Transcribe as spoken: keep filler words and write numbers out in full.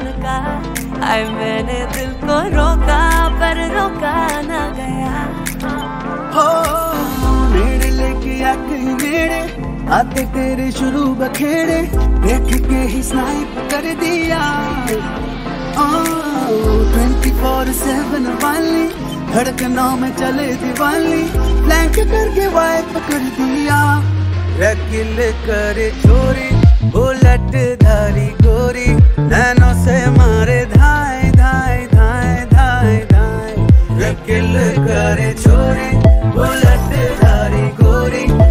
का। आए मैंने दिल को रोका पर रोका ना गया। हो नेड़े लेके आके नेड़े आते तेरे शुरू बखेड़े, देख के ही स्नाइप कर दिया। ट्वेंटी फोर सेवन वाली धड़कनों में चले दिवाली, ब्लैंक करके वाइप कर दिया। रकिल करे चोरी बुलेट धारी गोरी, नैनों से मारे धाए धाए धाए धाए धाए। रकिल करे चोरी बुलेट धारी गोरी,